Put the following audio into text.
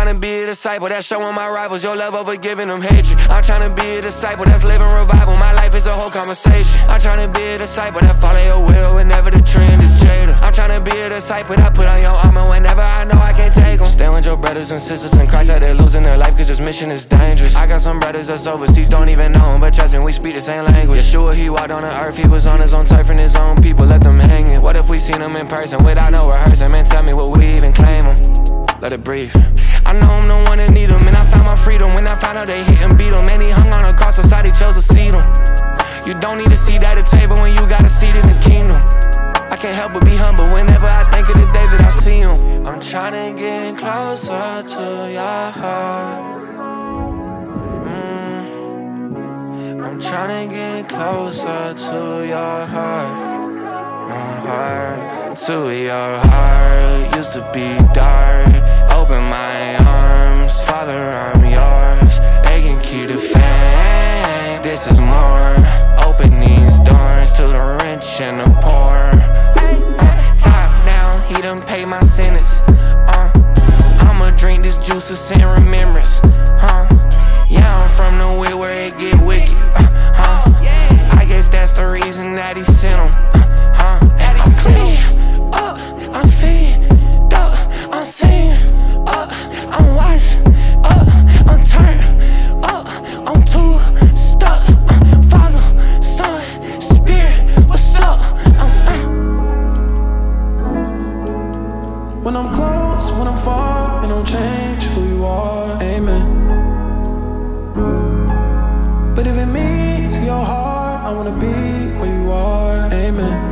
tryna be a disciple that's showing my rivals your love over giving them hatred. I'm tryna be a disciple that's living revival. My life is a whole conversation. I'm tryna be a disciple that follow your will whenever the trend is jaded. I'm tryna be a disciple that put on your armor whenever I know I can't take them. Stand with your brothers and sisters in Christ out there losing their life cause this mission is dangerous. I got some brothers that's overseas, don't even know him, but trust me, we speak the same language. Yeshua, he walked on the earth, he was on his own turf and his own people let them hang it. What if we seen him in person without no rehearsing? Man, tell me, will we even claim him? Let it breathe. I know I'm the one that need him, and I found my freedom when I found out they hit and beat him. And he hung on a cross, society chose to seat him. You don't need a seat at the table when you got a seat in the kingdom. I can't help but be humble whenever I think of the day that I see him. I'm tryna get closer to your heart. I'm tryna get closer to your heart. To your heart. Used to be dark, open my arms. Father, I'm yours. They can keep the faith. This is more. Open these doors to the rich and the poor. Top down, he done paid my sentence. I'ma drink this juice to send remembrance. Yeah, I'm from the way where it get wicked. I guess that's the reason that he sent him. I'm clean up, I'm feed up, I'm seen up, I'm wise up, I'm turned up, I'm too stuck. Father, Son, Spirit, what's up? When I'm close, when I'm far, it don't change who you are, amen. But if it means your heart, I wanna be where you are, amen.